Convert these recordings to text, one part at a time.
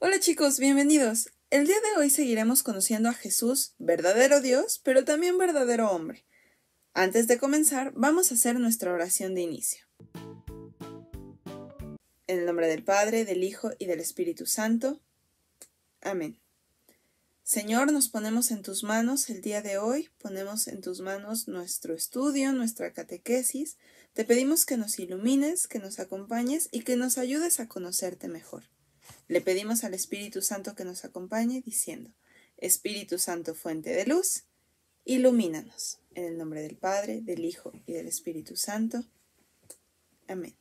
Hola chicos, bienvenidos. El día de hoy seguiremos conociendo a Jesús, verdadero Dios, pero también verdadero hombre. Antes de comenzar, vamos a hacer nuestra oración de inicio. En el nombre del Padre, del Hijo y del Espíritu Santo. Amén. Señor, nos ponemos en tus manos el día de hoy, ponemos en tus manos nuestro estudio, nuestra catequesis. Te pedimos que nos ilumines, que nos acompañes y que nos ayudes a conocerte mejor. Le pedimos al Espíritu Santo que nos acompañe diciendo: Espíritu Santo, fuente de luz, ilumínanos. En el nombre del Padre, del Hijo y del Espíritu Santo. Amén.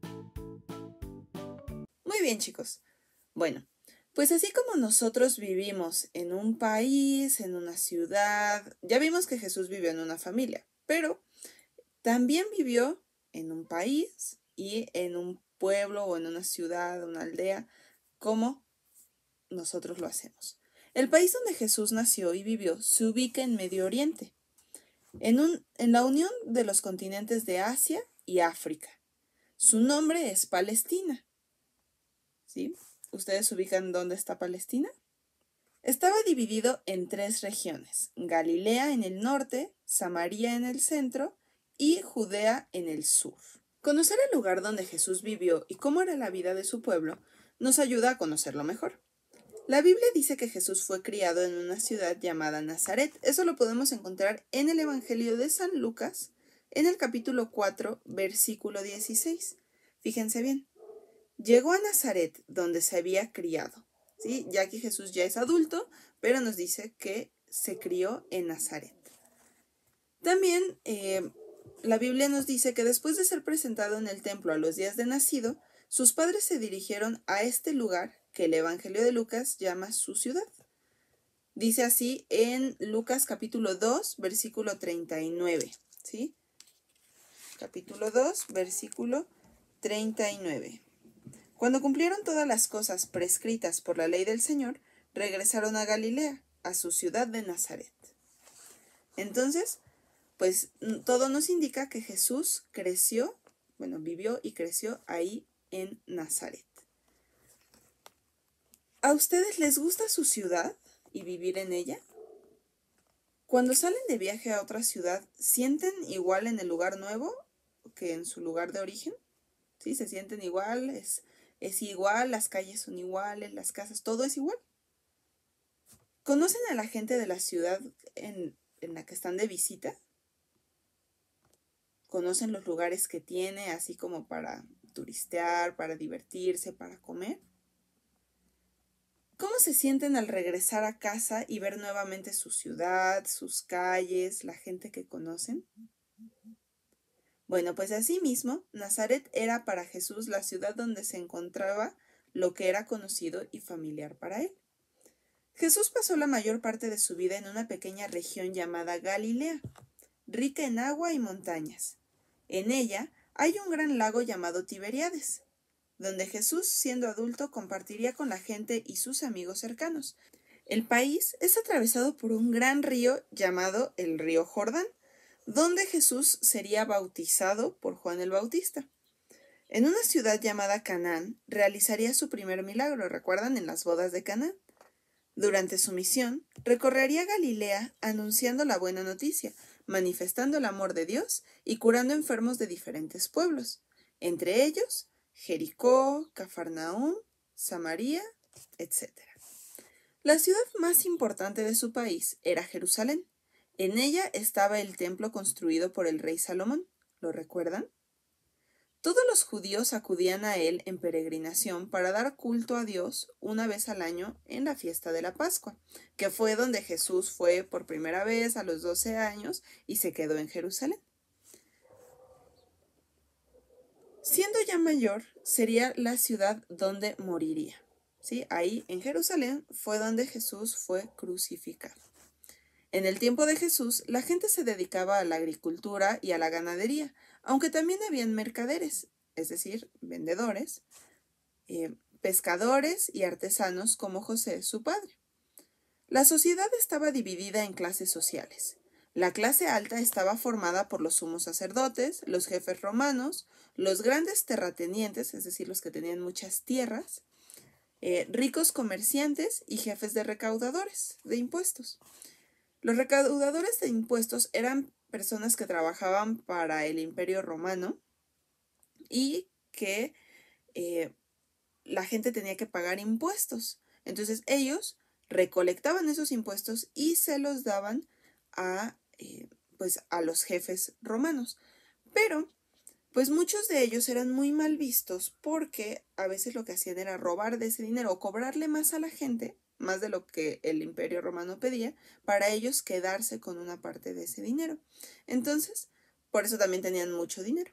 Muy bien, chicos. Bueno, pues así como nosotros vivimos en un país, en una ciudad, ya vimos que Jesús vivió en una familia, pero también vivió en un país y en un pueblo o en una ciudad, una aldea, como nosotros lo hacemos. El país donde Jesús nació y vivió se ubica en Medio Oriente, en la unión de los continentes de Asia y África. Su nombre es Palestina. ¿Sí? ¿Ustedes ubican dónde está Palestina? Estaba dividido en 3 regiones: Galilea en el norte, Samaria en el centro y Judea en el sur. Conocer el lugar donde Jesús vivió y cómo era la vida de su pueblo nos ayuda a conocerlo mejor. La Biblia dice que Jesús fue criado en una ciudad llamada Nazaret. Eso lo podemos encontrar en el Evangelio de San Lucas, en el capítulo 4, versículo 16. Fíjense bien. Llegó a Nazaret, donde se había criado. ¿Sí? Ya que Jesús ya es adulto, pero nos dice que se crió en Nazaret. También la Biblia nos dice que después de ser presentado en el templo a los días de nacido, sus padres se dirigieron a este lugar que el Evangelio de Lucas llama su ciudad. Dice así en Lucas capítulo 2, versículo 39. ¿Sí? Capítulo 2, versículo 39. Cuando cumplieron todas las cosas prescritas por la ley del Señor, regresaron a Galilea, a su ciudad de Nazaret. Entonces, pues todo nos indica que Jesús vivió y creció ahí en Nazaret. ¿A ustedes les gusta su ciudad y vivir en ella? Cuando salen de viaje a otra ciudad, ¿sienten igual en el lugar nuevo que en su lugar de origen? ¿Sí? ¿Se sienten igual? ¿Es igual? ¿Las calles son iguales? ¿Las casas? ¿Todo es igual? ¿Conocen a la gente de la ciudad en la que están de visita? ¿Conocen los lugares que tiene, así como para turistear, para divertirse, para comer? ¿Cómo se sienten al regresar a casa y ver nuevamente su ciudad, sus calles, la gente que conocen? Bueno, pues asimismo, Nazaret era para Jesús la ciudad donde se encontraba lo que era conocido y familiar para él. Jesús pasó la mayor parte de su vida en una pequeña región llamada Galilea, rica en agua y montañas. En ella hay un gran lago llamado Tiberíades, donde Jesús, siendo adulto, compartiría con la gente y sus amigos cercanos. El país es atravesado por un gran río llamado el río Jordán, donde Jesús sería bautizado por Juan el Bautista. En una ciudad llamada Canaán realizaría su primer milagro, ¿recuerdan? En las bodas de Canaán. Durante su misión, recorrería Galilea anunciando la buena noticia, manifestando el amor de Dios y curando enfermos de diferentes pueblos, entre ellos Jericó, Cafarnaúm, Samaria, etc. La ciudad más importante de su país era Jerusalén. En ella estaba el templo construido por el rey Salomón. ¿Lo recuerdan? Todos los judíos acudían a él en peregrinación para dar culto a Dios una vez al año en la fiesta de la Pascua, que fue donde Jesús fue por primera vez a los 12 años y se quedó en Jerusalén. Siendo ya mayor, sería la ciudad donde moriría. ¿Sí? Ahí en Jerusalén fue donde Jesús fue crucificado. En el tiempo de Jesús, la gente se dedicaba a la agricultura y a la ganadería, aunque también habían mercaderes, es decir, vendedores, pescadores y artesanos como José, su padre. La sociedad estaba dividida en clases sociales. La clase alta estaba formada por los sumos sacerdotes, los jefes romanos, los grandes terratenientes, es decir, los que tenían muchas tierras, ricos comerciantes y jefes de recaudadores de impuestos. Los recaudadores de impuestos eran personas que trabajaban para el Imperio Romano y que la gente tenía que pagar impuestos. Entonces ellos recolectaban esos impuestos y se los daban a los jefes romanos. Pero pues muchos de ellos eran muy mal vistos porque a veces lo que hacían era robar de ese dinero o cobrarle más a la gente, más de lo que el Imperio Romano pedía, para ellos quedarse con una parte de ese dinero. Entonces, por eso también tenían mucho dinero.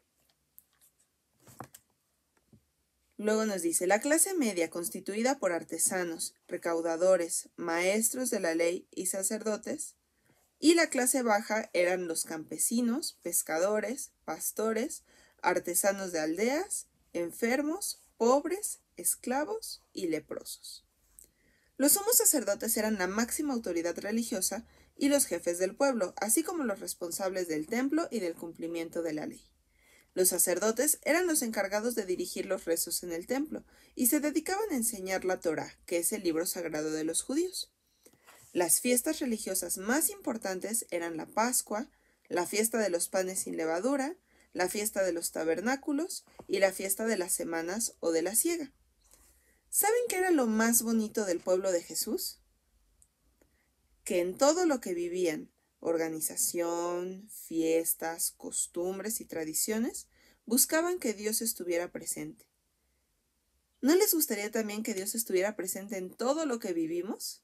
Luego nos dice, la clase media, constituida por artesanos, recaudadores, maestros de la ley y sacerdotes, y la clase baja eran los campesinos, pescadores, pastores, artesanos de aldeas, enfermos, pobres, esclavos y leprosos. Los sumos sacerdotes eran la máxima autoridad religiosa y los jefes del pueblo, así como los responsables del templo y del cumplimiento de la ley. Los sacerdotes eran los encargados de dirigir los rezos en el templo y se dedicaban a enseñar la Torá, que es el libro sagrado de los judíos. Las fiestas religiosas más importantes eran la Pascua, la fiesta de los panes sin levadura, la fiesta de los tabernáculos y la fiesta de las semanas o de la siega. ¿Saben qué era lo más bonito del pueblo de Jesús? Que en todo lo que vivían, organización, fiestas, costumbres y tradiciones, buscaban que Dios estuviera presente. ¿No les gustaría también que Dios estuviera presente en todo lo que vivimos?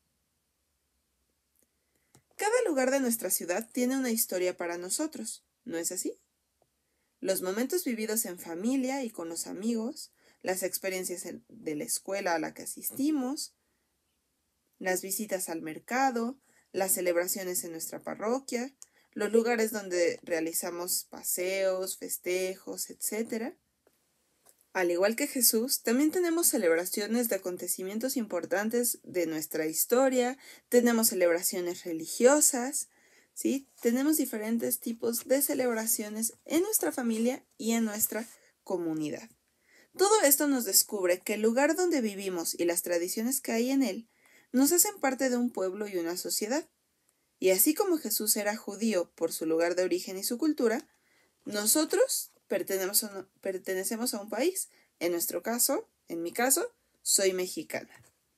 Cada lugar de nuestra ciudad tiene una historia para nosotros, ¿no es así? Los momentos vividos en familia y con los amigos, las experiencias de la escuela a la que asistimos, las visitas al mercado, las celebraciones en nuestra parroquia, los lugares donde realizamos paseos, festejos, etc. Al igual que Jesús, también tenemos celebraciones de acontecimientos importantes de nuestra historia, tenemos celebraciones religiosas, ¿sí? Tenemos diferentes tipos de celebraciones en nuestra familia y en nuestra comunidad. Todo esto nos descubre que el lugar donde vivimos y las tradiciones que hay en él nos hacen parte de un pueblo y una sociedad. Y así como Jesús era judío por su lugar de origen y su cultura, nosotros pertenecemos a un país. En nuestro caso, en mi caso, soy mexicana.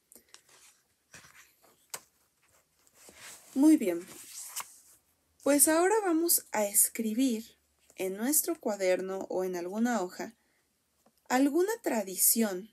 Muy bien. Pues ahora vamos a escribir en nuestro cuaderno o en alguna hoja alguna tradición,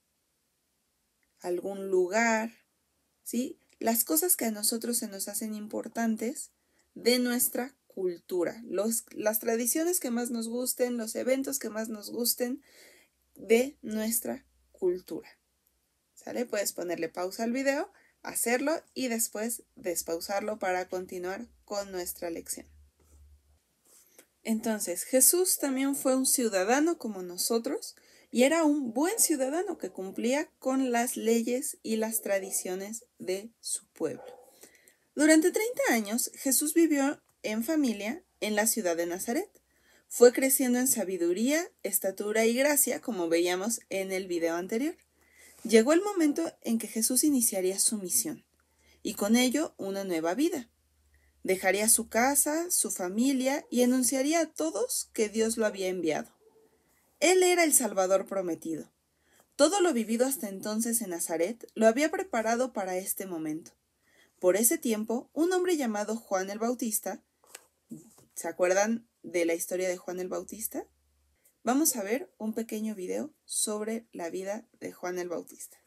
algún lugar, ¿sí? Las cosas que a nosotros se nos hacen importantes de nuestra cultura, las tradiciones que más nos gusten, los eventos que más nos gusten de nuestra cultura. ¿Sale? Puedes ponerle pausa al video, hacerlo y después despausarlo para continuar con nuestra lección. Entonces, Jesús también fue un ciudadano como nosotros y era un buen ciudadano que cumplía con las leyes y las tradiciones de su pueblo. Durante 30 años, Jesús vivió en familia en la ciudad de Nazaret. Fue creciendo en sabiduría, estatura y gracia, como veíamos en el video anterior. Llegó el momento en que Jesús iniciaría su misión y con ello una nueva vida. Dejaría su casa, su familia y anunciaría a todos que Dios lo había enviado. Él era el Salvador prometido. Todo lo vivido hasta entonces en Nazaret lo había preparado para este momento. Por ese tiempo, un hombre llamado Juan el Bautista, ¿se acuerdan de la historia de Juan el Bautista? Vamos a ver un pequeño video sobre la vida de Juan el Bautista.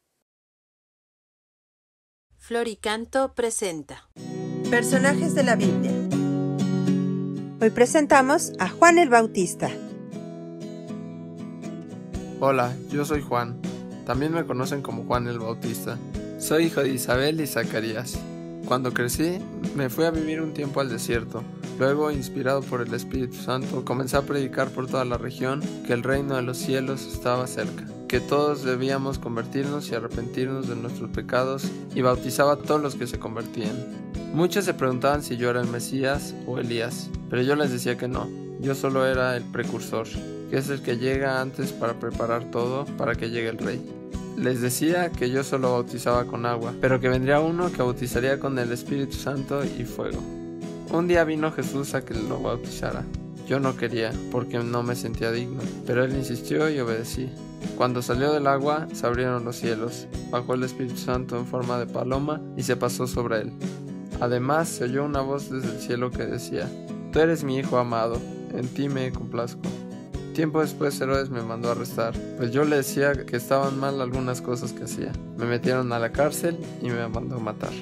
Floricanto presenta Personajes de la Biblia. Hoy presentamos a Juan el Bautista. Hola, yo soy Juan. También me conocen como Juan el Bautista. Soy hijo de Isabel y Zacarías. Cuando crecí, me fui a vivir un tiempo al desierto. Luego, inspirado por el Espíritu Santo, comencé a predicar por toda la región que el reino de los cielos estaba cerca, que todos debíamos convertirnos y arrepentirnos de nuestros pecados, y bautizaba a todos los que se convertían. Muchos se preguntaban si yo era el Mesías o Elías, pero yo les decía que no, yo solo era el precursor, que es el que llega antes para preparar todo para que llegue el rey. Les decía que yo solo bautizaba con agua, pero que vendría uno que bautizaría con el Espíritu Santo y fuego. Un día vino Jesús a que lo bautizara. Yo no quería, porque no me sentía digno, pero él insistió y obedecí. Cuando salió del agua, se abrieron los cielos, bajó el Espíritu Santo en forma de paloma y se pasó sobre él. Además, se oyó una voz desde el cielo que decía: «Tú eres mi Hijo amado, en ti me complazco». Tiempo después Herodes me mandó a arrestar, pues yo le decía que estaban mal algunas cosas que hacía. Me metieron a la cárcel y me mandó a matar.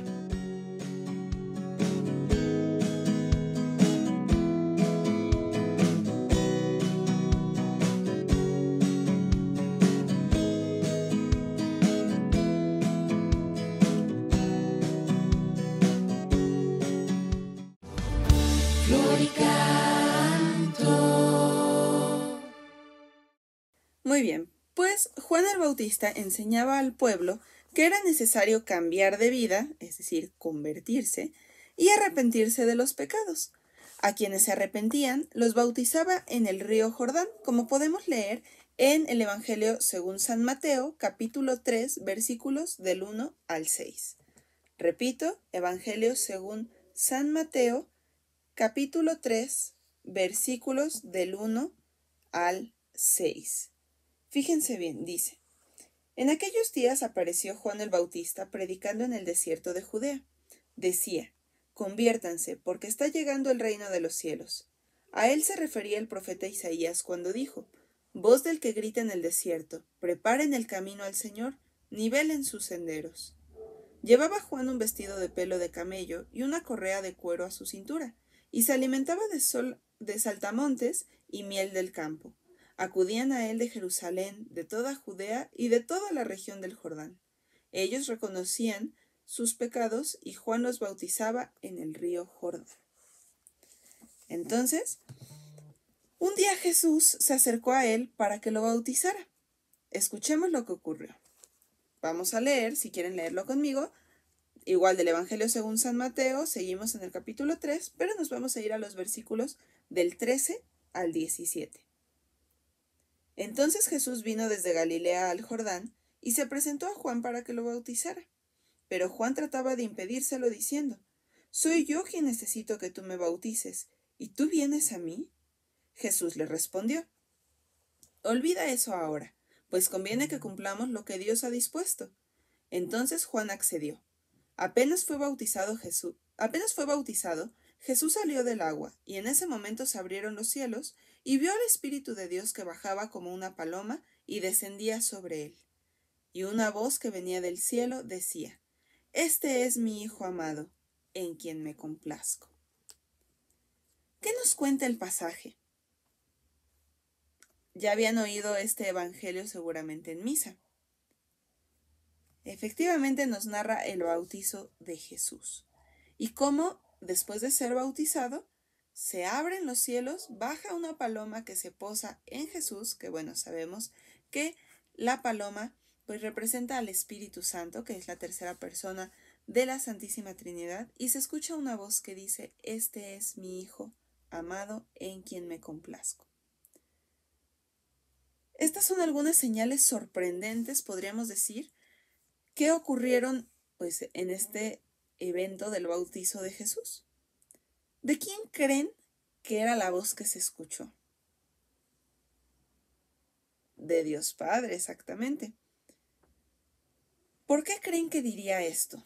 Muy bien, pues Juan el Bautista enseñaba al pueblo que era necesario cambiar de vida, es decir, convertirse, y arrepentirse de los pecados. A quienes se arrepentían los bautizaba en el río Jordán, como podemos leer en el Evangelio según San Mateo, capítulo 3, versículos del 1 al 6. Repito, Evangelio según San Mateo, capítulo 3, versículos del 1 al 6. Fíjense bien, dice: En aquellos días apareció Juan el Bautista predicando en el desierto de Judea. Decía: Conviértanse, porque está llegando el reino de los cielos. A él se refería el profeta Isaías cuando dijo: Voz del que grita en el desierto, preparen el camino al Señor, nivelen sus senderos. Llevaba Juan un vestido de pelo de camello y una correa de cuero a su cintura, y se alimentaba de saltamontes y miel del campo. Acudían a él de Jerusalén, de toda Judea y de toda la región del Jordán. Ellos reconocían sus pecados y Juan los bautizaba en el río Jordán. Entonces, un día Jesús se acercó a él para que lo bautizara. Escuchemos lo que ocurrió. Vamos a leer, si quieren leerlo conmigo, igual del Evangelio según San Mateo, seguimos en el capítulo 3, pero nos vamos a ir a los versículos del 13 al 17. Entonces Jesús vino desde Galilea al Jordán y se presentó a Juan para que lo bautizara. Pero Juan trataba de impedírselo diciendo: «Soy yo quien necesito que tú me bautices, ¿y tú vienes a mí?». Jesús le respondió: «Olvida eso ahora, pues conviene que cumplamos lo que Dios ha dispuesto». Entonces Juan accedió. Apenas fue bautizado, Jesús salió del agua, y en ese momento se abrieron los cielos, y vio al Espíritu de Dios que bajaba como una paloma y descendía sobre él. Y una voz que venía del cielo decía: «Este es mi Hijo amado, en quien me complazco». ¿Qué nos cuenta el pasaje? Ya habían oído este evangelio seguramente en misa. Efectivamente nos narra el bautizo de Jesús y cómo, después de ser bautizado, se abren los cielos, baja una paloma que se posa en Jesús, que bueno, sabemos que la paloma pues representa al Espíritu Santo, que es la tercera persona de la Santísima Trinidad, y se escucha una voz que dice: «Este es mi Hijo amado, en quien me complazco». Estas son algunas señales sorprendentes, podríamos decir, que ocurrieron pues en este evento del bautizo de Jesús. ¿De quién creen que era la voz que se escuchó? De Dios Padre, exactamente. ¿Por qué creen que diría esto?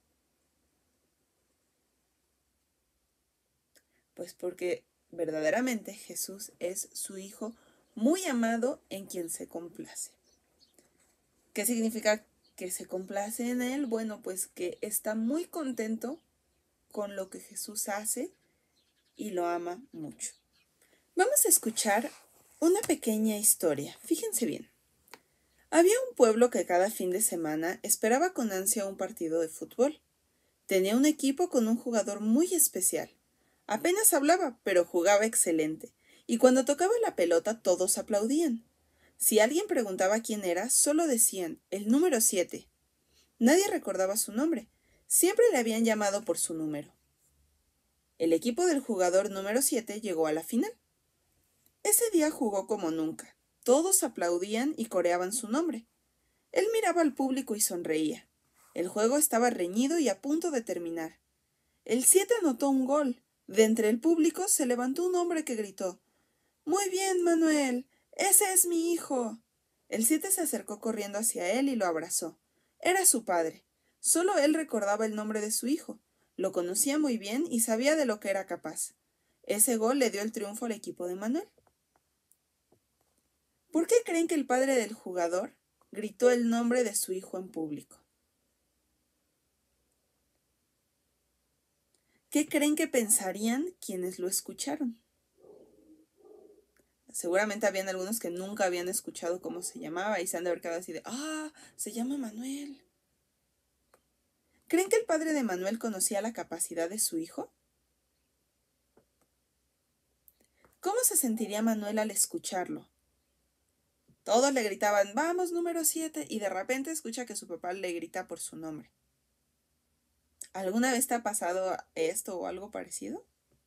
Pues porque verdaderamente Jesús es su Hijo muy amado en quien se complace. ¿Qué significa que se complace en él? Bueno, pues que está muy contento con lo que Jesús hace y lo ama mucho. Vamos a escuchar una pequeña historia. Fíjense bien. Había un pueblo que cada fin de semana esperaba con ansia un partido de fútbol. Tenía un equipo con un jugador muy especial. Apenas hablaba, pero jugaba excelente, y cuando tocaba la pelota todos aplaudían. Si alguien preguntaba quién era, solo decían: «El número 7». Nadie recordaba su nombre. Siempre le habían llamado por su número. El equipo del jugador número 7 llegó a la final. Ese día jugó como nunca. Todos aplaudían y coreaban su nombre. Él miraba al público y sonreía. El juego estaba reñido y a punto de terminar. El 7 anotó un gol. De entre el público se levantó un hombre que gritó: «Muy bien, Manuel. Ese es mi hijo». El 7 se acercó corriendo hacia él y lo abrazó. Era su padre. Solo él recordaba el nombre de su hijo. Lo conocía muy bien y sabía de lo que era capaz. Ese gol le dio el triunfo al equipo de Manuel. ¿Por qué creen que el padre del jugador gritó el nombre de su hijo en público? ¿Qué creen que pensarían quienes lo escucharon? Seguramente habían algunos que nunca habían escuchado cómo se llamaba y se han de haber quedado así de «¡Ah! Se llama Manuel». ¿Creen que el padre de Manuel conocía la capacidad de su hijo? ¿Cómo se sentiría Manuel al escucharlo? Todos le gritaban «¡Vamos, número 7!» y de repente escucha que su papá le grita por su nombre. ¿Alguna vez te ha pasado esto o algo parecido?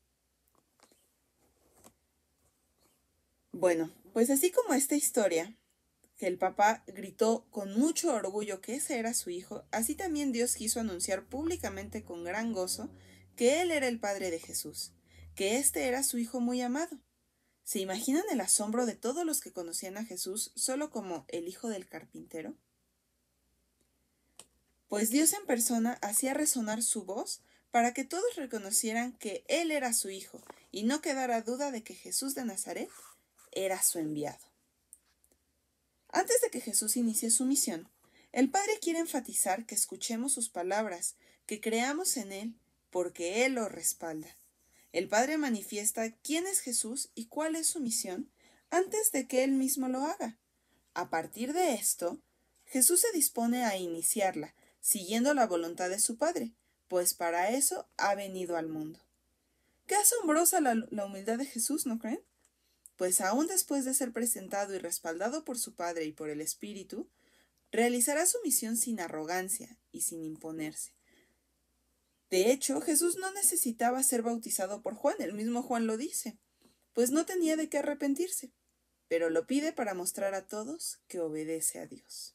Bueno, pues así como esta historia, que el papá gritó con mucho orgullo que ese era su hijo, así también Dios quiso anunciar públicamente con gran gozo que Él era el Padre de Jesús, que éste era su Hijo muy amado. ¿Se imaginan el asombro de todos los que conocían a Jesús solo como el hijo del carpintero? Pues Dios en persona hacía resonar su voz para que todos reconocieran que Él era su Hijo y no quedara duda de que Jesús de Nazaret era su enviado. Antes de que Jesús inicie su misión, el Padre quiere enfatizar que escuchemos sus palabras, que creamos en Él, porque Él lo respalda. El Padre manifiesta quién es Jesús y cuál es su misión antes de que Él mismo lo haga. A partir de esto, Jesús se dispone a iniciarla, siguiendo la voluntad de su Padre, pues para eso ha venido al mundo. Qué asombrosa la humildad de Jesús, ¿no creen? Pues aún después de ser presentado y respaldado por su Padre y por el Espíritu, realizará su misión sin arrogancia y sin imponerse. De hecho, Jesús no necesitaba ser bautizado por Juan, el mismo Juan lo dice, pues no tenía de qué arrepentirse, pero lo pide para mostrar a todos que obedece a Dios.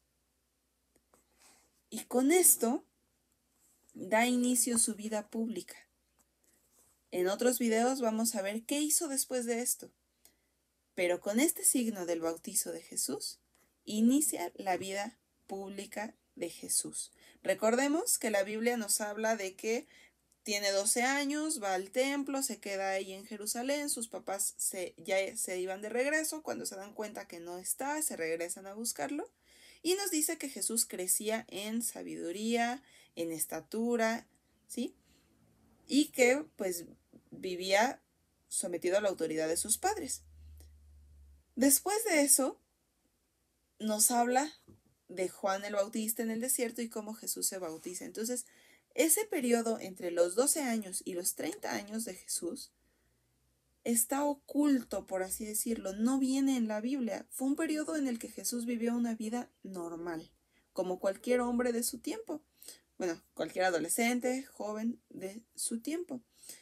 Y con esto da inicio su vida pública. En otros videos vamos a ver qué hizo después de esto. Pero con este signo del bautizo de Jesús, inicia la vida pública de Jesús. Recordemos que la Biblia nos habla de que tiene 12 años, va al templo, se queda ahí en Jerusalén, sus papás ya se iban de regreso, cuando se dan cuenta que no está, se regresan a buscarlo, y nos dice que Jesús crecía en sabiduría, en estatura, ¿sí? Y que pues vivía sometido a la autoridad de sus padres. Después de eso, nos habla de Juan el Bautista en el desierto y cómo Jesús se bautiza. Entonces, ese periodo entre los 12 años y los 30 años de Jesús está oculto, por así decirlo, no viene en la Biblia. Fue un periodo en el que Jesús vivió una vida normal, como cualquier hombre de su tiempo. Bueno, cualquier adolescente, joven de su tiempo.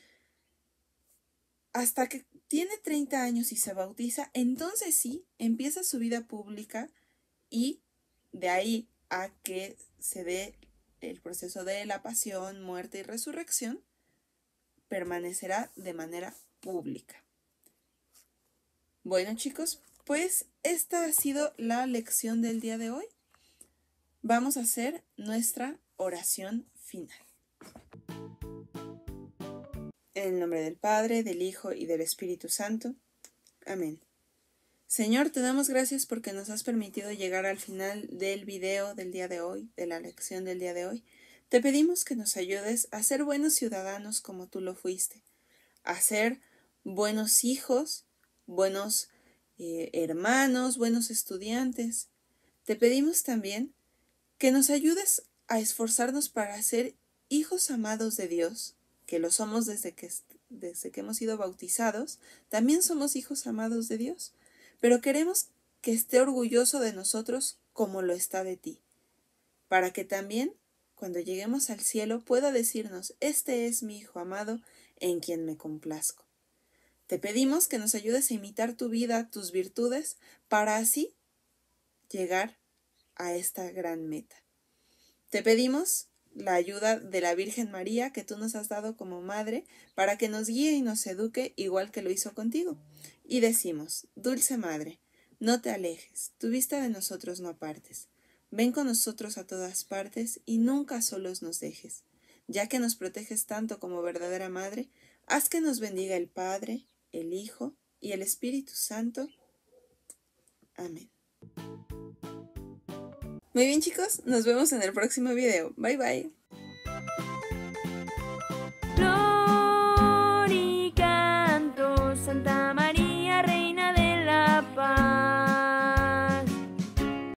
Hasta que tiene 30 años y se bautiza, entonces sí, empieza su vida pública y de ahí a que se dé el proceso de la pasión, muerte y resurrección, permanecerá de manera pública. Bueno, chicos, pues esta ha sido la lección del día de hoy. Vamos a hacer nuestra oración final. En el nombre del Padre, del Hijo y del Espíritu Santo. Amén. Señor, te damos gracias porque nos has permitido llegar al final del video del día de hoy, de la lección del día de hoy. Te pedimos que nos ayudes a ser buenos ciudadanos como tú lo fuiste, a ser buenos hijos, buenos hermanos, buenos estudiantes. Te pedimos también que nos ayudes a esforzarnos para ser hijos amados de Dios, que lo somos desde que hemos sido bautizados, también somos hijos amados de Dios, pero queremos que esté orgulloso de nosotros como lo está de ti, para que también, cuando lleguemos al cielo, pueda decirnos: este es mi Hijo amado, en quien me complazco. Te pedimos que nos ayudes a imitar tu vida, tus virtudes, para así llegar a esta gran meta. Te pedimos la ayuda de la Virgen María que tú nos has dado como madre para que nos guíe y nos eduque igual que lo hizo contigo. Y decimos, Dulce Madre, no te alejes, tu vista de nosotros no apartes. Ven con nosotros a todas partes y nunca solos nos dejes. Ya que nos proteges tanto como verdadera madre, haz que nos bendiga el Padre, el Hijo y el Espíritu Santo. Amén. Muy bien, chicos, nos vemos en el próximo video. Bye bye.